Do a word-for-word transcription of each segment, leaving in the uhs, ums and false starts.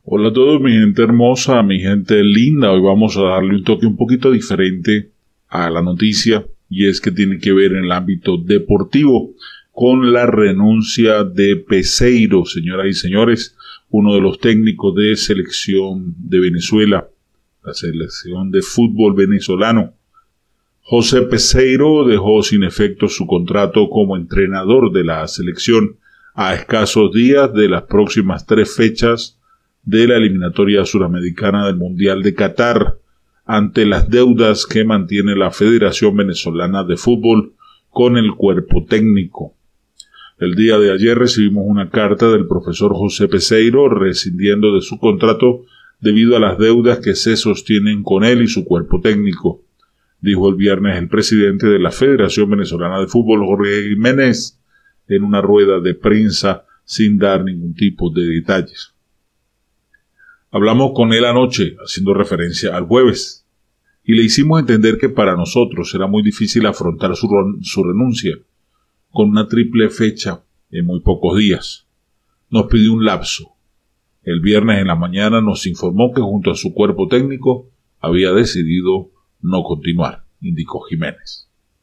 Hola a todos, mi gente hermosa, mi gente linda. Hoy vamos a darle un toque un poquito diferente a la noticia, y es que tiene que ver en el ámbito deportivo con la renuncia de Peseiro, señoras y señores, uno de los técnicos de selección de Venezuela, la selección de fútbol venezolano. José Peseiro dejó sin efecto su contrato como entrenador de la selección a escasos días de las próximas tres fechas de la eliminatoria suramericana del Mundial de Qatar, ante las deudas que mantiene la Federación Venezolana de Fútbol con el cuerpo técnico. El día de ayer recibimos una carta del profesor José Peseiro rescindiendo de su contrato debido a las deudas que se sostienen con él y su cuerpo técnico, dijo el viernes el presidente de la Federación Venezolana de Fútbol, Jorge Jiménez, en una rueda de prensa sin dar ningún tipo de detalles. Hablamos con él anoche, haciendo referencia al jueves, y le hicimos entender que para nosotros era muy difícil afrontar su, su renuncia con una triple fecha en muy pocos días. Nos pidió un lapso. El viernes en la mañana nos informó que junto a su cuerpo técnico había decidido no continuar, indicó Jiménez.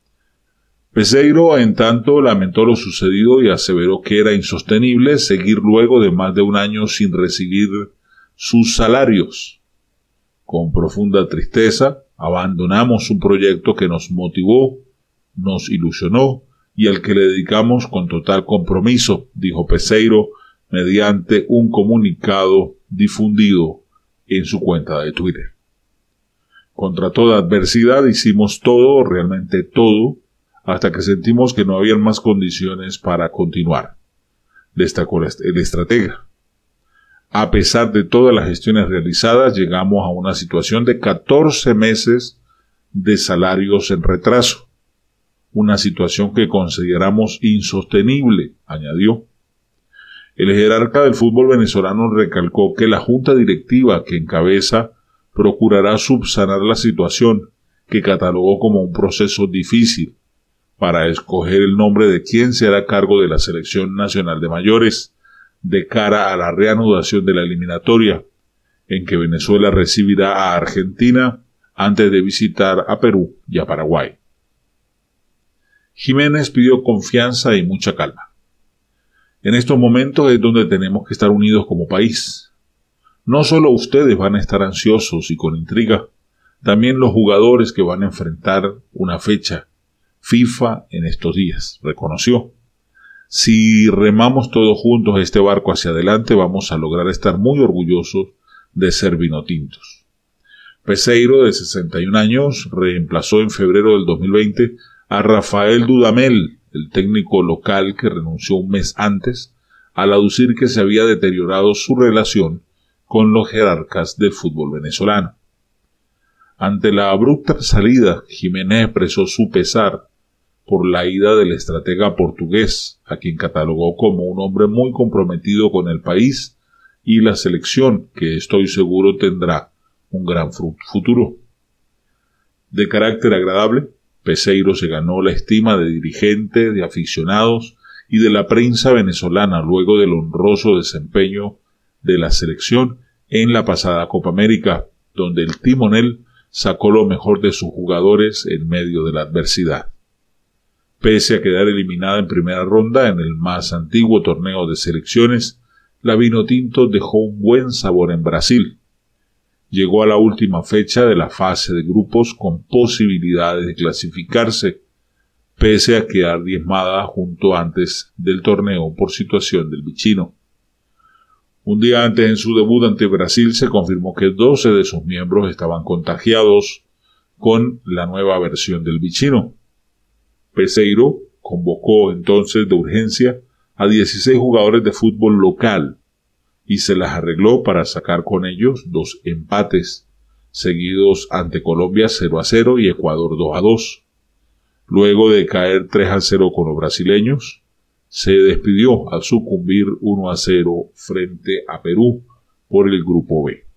Peseiro, en tanto, lamentó lo sucedido y aseveró que era insostenible seguir luego de más de un año sin recibir sus salarios. Con profunda tristeza, abandonamos un proyecto que nos motivó, nos ilusionó y al que le dedicamos con total compromiso, dijo Peseiro mediante un comunicado difundido en su cuenta de Twitter. Contra toda adversidad hicimos todo, realmente todo, hasta que sentimos que no habían más condiciones para continuar, destacó el estratega. A pesar de todas las gestiones realizadas, llegamos a una situación de catorce meses de salarios en retraso, una situación que consideramos insostenible, añadió. El jerarca del fútbol venezolano recalcó que la junta directiva que encabeza procurará subsanar la situación, que catalogó como un proceso difícil, para escoger el nombre de quien se hará cargo de la Selección Nacional de Mayores, de cara a la reanudación de la eliminatoria, en que Venezuela recibirá a Argentina antes de visitar a Perú y a Paraguay. Jiménez pidió confianza y mucha calma. En estos momentos es donde tenemos que estar unidos como país. No solo ustedes van a estar ansiosos y con intriga, también los jugadores que van a enfrentar una fecha FIFA en estos días, reconoció. Si remamos todos juntos este barco hacia adelante, vamos a lograr estar muy orgullosos de ser vinotintos. Peseiro, de sesenta y un años, reemplazó en febrero del dos mil veinte a Rafael Dudamel, el técnico local que renunció un mes antes, al aducir que se había deteriorado su relación con los jerarcas del fútbol venezolano. Ante la abrupta salida, Jiménez expresó su pesar por la ida del estratega portugués, a quien catalogó como un hombre muy comprometido con el país y la selección, que estoy seguro tendrá un gran futuro. De carácter agradable, Peseiro se ganó la estima de dirigentes, de aficionados y de la prensa venezolana luego del honroso desempeño de la selección en la pasada Copa América, donde el timonel sacó lo mejor de sus jugadores en medio de la adversidad. Pese a quedar eliminada en primera ronda en el más antiguo torneo de selecciones, la Vinotinto dejó un buen sabor en Brasil. Llegó a la última fecha de la fase de grupos con posibilidades de clasificarse, pese a quedar diezmada junto antes del torneo por situación del bichino. Un día antes, en su debut ante Brasil, se confirmó que doce de sus miembros estaban contagiados con la nueva versión del bichino. Peseiro convocó entonces de urgencia a dieciséis jugadores de fútbol local y se las arregló para sacar con ellos dos empates seguidos ante Colombia cero a cero y Ecuador dos a dos. Luego de caer tres a cero con los brasileños, se despidió al sucumbir uno a cero frente a Perú por el Grupo B.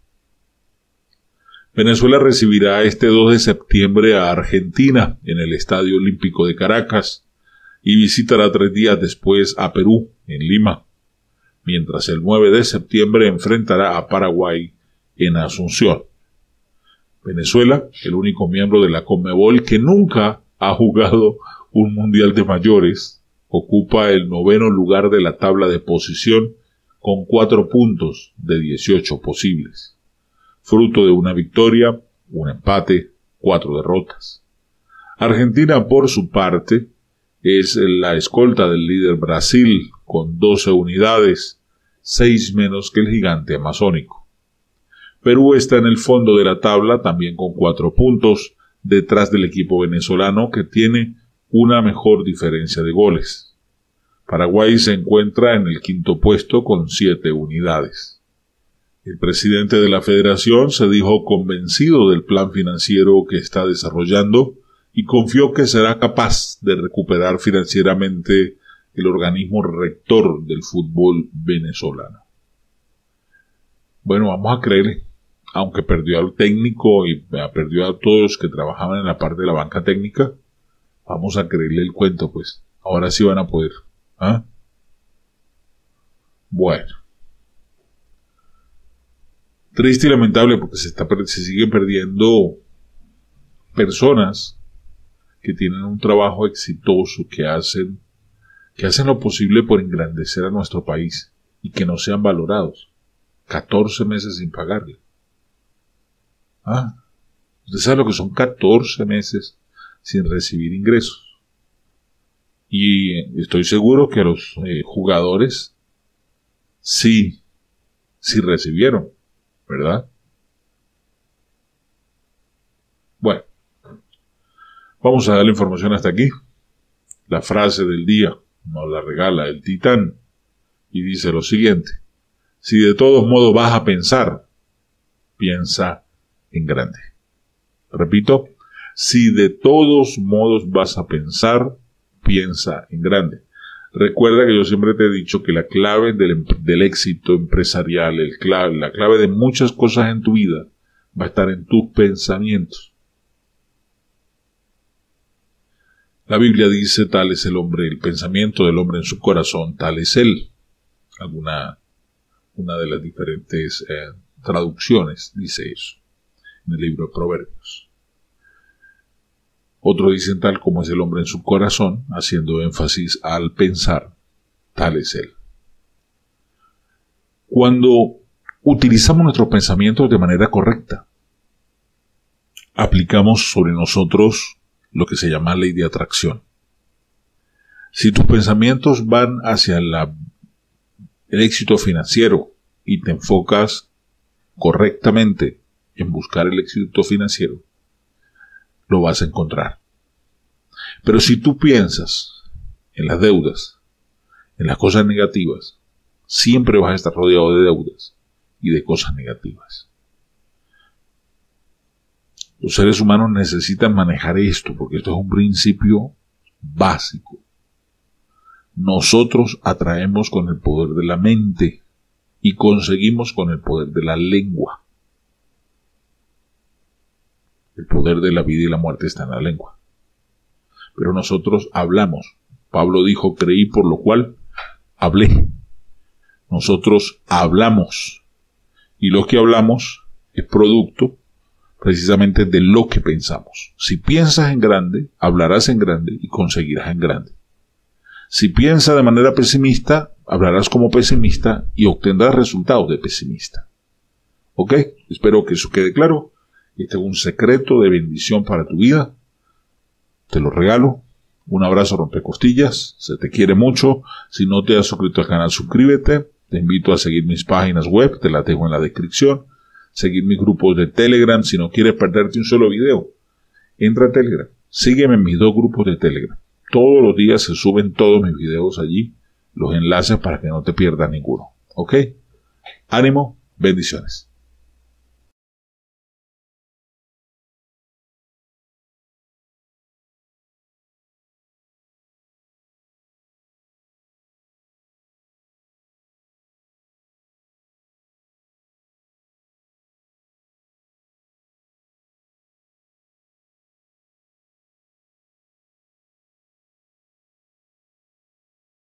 Venezuela recibirá este dos de septiembre a Argentina en el Estadio Olímpico de Caracas y visitará tres días después a Perú, en Lima. mientras el nueve de septiembre enfrentará a Paraguay en Asunción. Venezuela, el único miembro de la Conmebol que nunca ha jugado un mundial de mayores, ocupa el noveno lugar de la tabla de posición con cuatro puntos de dieciocho posibles, fruto de una victoria, un empate, cuatro derrotas. Argentina, por su parte, es la escolta del líder Brasil con doce unidades, seis menos que el gigante amazónico. Perú está en el fondo de la tabla también con cuatro puntos, detrás del equipo venezolano que tiene una mejor diferencia de goles. Paraguay se encuentra en el quinto puesto con siete unidades. El presidente de la federación se dijo convencido del plan financiero que está desarrollando y confió que será capaz de recuperar financieramente el organismo rector del fútbol venezolano. Bueno, vamos a creerle, aunque perdió al técnico y perdió a todos los que trabajaban en la parte de la banca técnica, vamos a creerle el cuento, pues. Ahora sí van a poder. ¿Ah? Bueno. Triste y lamentable porque se, está, se siguen perdiendo personas que tienen un trabajo exitoso, que hacen, que hacen lo posible por engrandecer a nuestro país y que no sean valorados. catorce meses sin pagarle. Ah, usted sabe lo que son catorce meses sin recibir ingresos. Y estoy seguro que los eh, jugadores sí, sí recibieron, ¿verdad? Bueno, vamos a dar la información hasta aquí. La frase del día nos la regala el Titán y dice lo siguiente: si de todos modos vas a pensar, piensa en grande. Repito, si de todos modos vas a pensar, piensa en grande. Recuerda que yo siempre te he dicho que la clave del, del éxito empresarial, el clave, la clave de muchas cosas en tu vida, va a estar en tus pensamientos. La Biblia dice, tal es el hombre, el pensamiento del hombre en su corazón, tal es él. Alguna, una de las diferentes eh, traducciones dice eso, en el libro de Proverbios. Otros dicen tal como es el hombre en su corazón, haciendo énfasis al pensar, tal es él. Cuando utilizamos nuestros pensamientos de manera correcta, aplicamos sobre nosotros lo que se llama ley de atracción. Si tus pensamientos van hacia la, el éxito financiero y te enfocas correctamente en buscar el éxito financiero, lo vas a encontrar. Pero si tú piensas en las deudas, en las cosas negativas, siempre vas a estar rodeado de deudas y de cosas negativas. Los seres humanos necesitan manejar esto, porque esto es un principio básico. Nosotros atraemos con el poder de la mente y conseguimos con el poder de la lengua. El poder de la vida y la muerte está en la lengua. Pero nosotros hablamos. Pablo dijo, creí por lo cual hablé. Nosotros hablamos. Y lo que hablamos es producto precisamente de lo que pensamos. Si piensas en grande, hablarás en grande y conseguirás en grande. Si piensas de manera pesimista, hablarás como pesimista y obtendrás resultados de pesimista. ¿Ok? Espero que eso quede claro. Este es un secreto de bendición para tu vida. Te lo regalo. Un abrazo rompecostillas. Se te quiere mucho. Si no te has suscrito al canal, suscríbete. Te invito a seguir mis páginas web. Te las dejo en la descripción. Seguir mis grupos de Telegram. Si no quieres perderte un solo video, entra a Telegram. Sígueme en mis dos grupos de Telegram. Todos los días se suben todos mis videos allí. Los enlaces para que no te pierdas ninguno. ¿Ok? Ánimo. Bendiciones.